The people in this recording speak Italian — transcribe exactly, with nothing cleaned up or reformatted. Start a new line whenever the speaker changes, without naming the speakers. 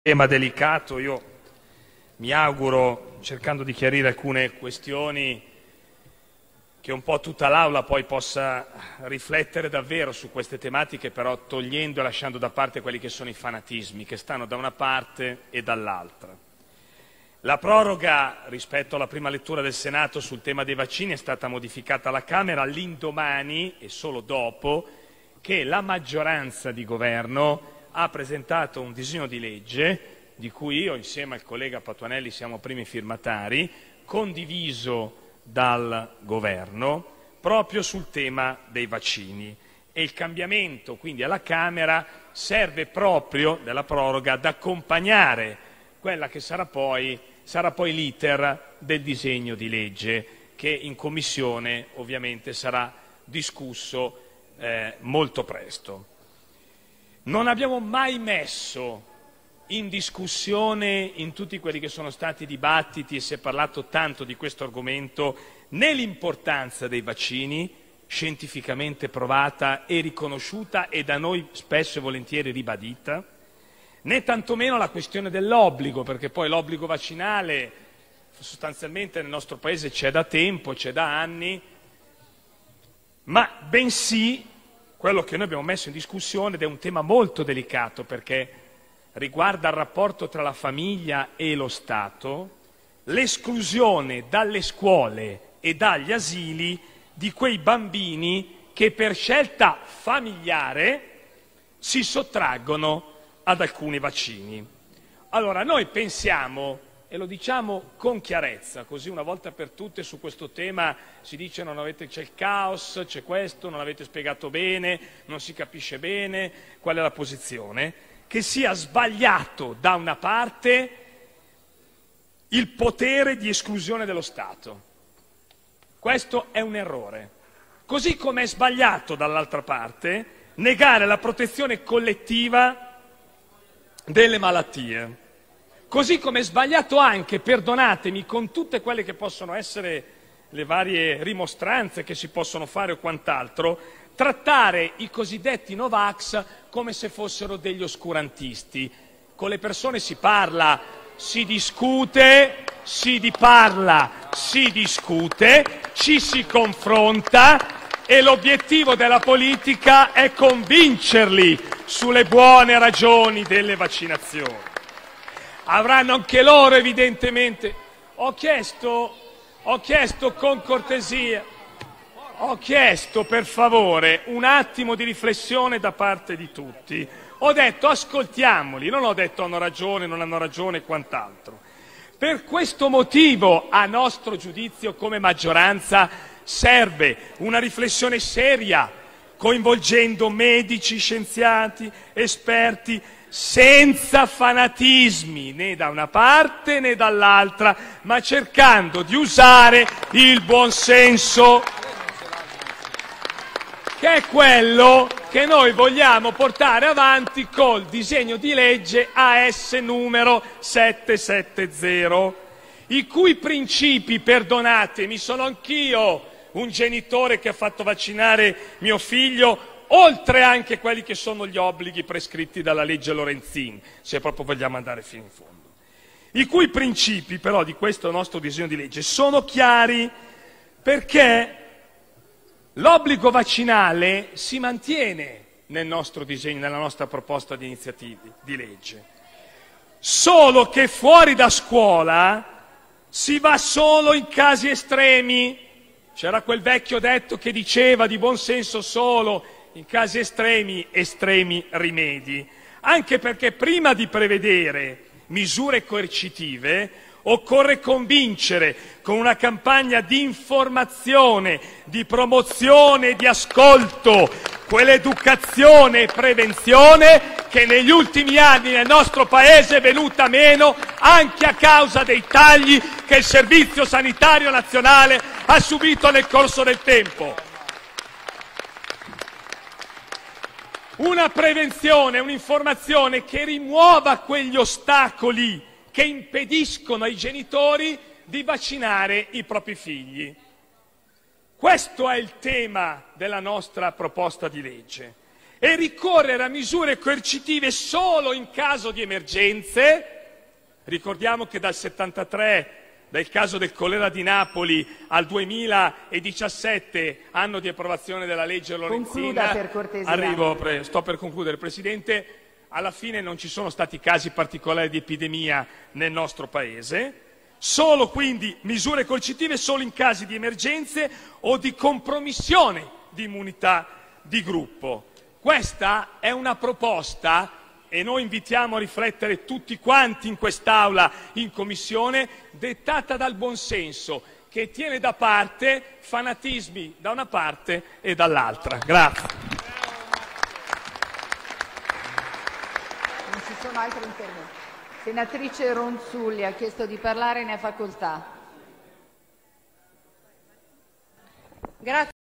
Tema delicato. Io mi auguro, cercando di chiarire alcune questioni, che un po' tutta l'Aula poi possa riflettere davvero su queste tematiche, però togliendo e lasciando da parte quelli che sono i fanatismi che stanno da una parte e dall'altra. La proroga rispetto alla prima lettura del Senato sul tema dei vaccini è stata modificata alla Camera l'indomani e solo dopo che la maggioranza di governo ha presentato un disegno di legge, di cui io insieme al collega Patuanelli siamo primi firmatari, condiviso dal governo, proprio sul tema dei vaccini. E il cambiamento quindi alla Camera serve proprio della proroga ad accompagnare quella che sarà poi, sarà poi l'iter del disegno di legge, che in Commissione ovviamente sarà discusso eh, molto presto. Non abbiamo mai messo in discussione, in tutti quelli che sono stati i dibattiti, e si è parlato tanto di questo argomento, né l'importanza dei vaccini, scientificamente provata e riconosciuta e da noi spesso e volentieri ribadita, né tantomeno la questione dell'obbligo, perché poi l'obbligo vaccinale sostanzialmente nel nostro Paese c'è da tempo, c'è da anni, ma bensì quello che noi abbiamo messo in discussione, ed è un tema molto delicato perché riguarda il rapporto tra la famiglia e lo Stato, l'esclusione dalle scuole e dagli asili di quei bambini che per scelta familiare si sottraggono ad alcuni vaccini. Allora, noi pensiamo, e lo diciamo con chiarezza, così una volta per tutte su questo tema si dice non avete, c'è il caos, c'è questo, non avete spiegato bene, non si capisce bene qual è la posizione, che sia sbagliato da una parte il potere di esclusione dello Stato. Questo è un errore. Così come è sbagliato dall'altra parte negare la protezione collettiva delle malattie. Così come è sbagliato anche, perdonatemi, con tutte quelle che possono essere le varie rimostranze che si possono fare o quant'altro, trattare i cosiddetti Novax come se fossero degli oscurantisti. Con le persone si parla, si discute, si parla, si discute, ci si confronta e l'obiettivo della politica è convincerli sulle buone ragioni delle vaccinazioni. Avranno anche loro evidentemente. Ho chiesto, ho chiesto con cortesia, ho chiesto per favore un attimo di riflessione da parte di tutti. Ho detto ascoltiamoli, non ho detto hanno ragione, non hanno ragione e quant'altro. Per questo motivo, a nostro giudizio come maggioranza, serve una riflessione seria, coinvolgendo medici, scienziati, esperti, senza fanatismi né da una parte né dall'altra, ma cercando di usare il buonsenso, che è quello che noi vogliamo portare avanti col disegno di legge A S numero settecentosettanta, i cui principi, perdonatemi, sono anch'io un genitore che ha fatto vaccinare mio figlio, oltre anche quelli che sono gli obblighi prescritti dalla legge Lorenzin, se proprio vogliamo andare fino in fondo. I cui principi però di questo nostro disegno di legge sono chiari, perché l'obbligo vaccinale si mantiene nel nostro disegno, nella nostra proposta di iniziativa di legge, solo che fuori da scuola si va solo in casi estremi. C'era quel vecchio detto che diceva di buon senso solo in casi estremi, estremi rimedi, anche perché prima di prevedere misure coercitive occorre convincere con una campagna di informazione, di promozione, di ascolto, quell'educazione e prevenzione che negli ultimi anni nel nostro Paese è venuta meno anche a causa dei tagli che il Servizio Sanitario Nazionale ha subito nel corso del tempo. Una prevenzione, un'informazione che rimuova quegli ostacoli che impediscono ai genitori di vaccinare i propri figli. Questo è il tema della nostra proposta di legge. e ricorrere a misure coercitive solo in caso di emergenze. Ricordiamo che dal settantatré, dal caso del colera di Napoli, al duemiladiciassette, anno di approvazione della legge Lorenzin.
Concluda per cortesia.
Arrivo, sto per concludere, Presidente. Alla fine non ci sono stati casi particolari di epidemia nel nostro Paese. Solo quindi misure coercitive solo in casi di emergenze o di compromissione di immunità di gruppo. Questa è una proposta, e noi invitiamo a riflettere tutti quanti in quest'Aula, in Commissione, dettata dal buonsenso, che tiene da parte fanatismi da una parte e dall'altra. Grazie.
Non ci sono altri interventi. Senatrice Ronzulli ha chiesto di parlare, ne ha facoltà. Grazie.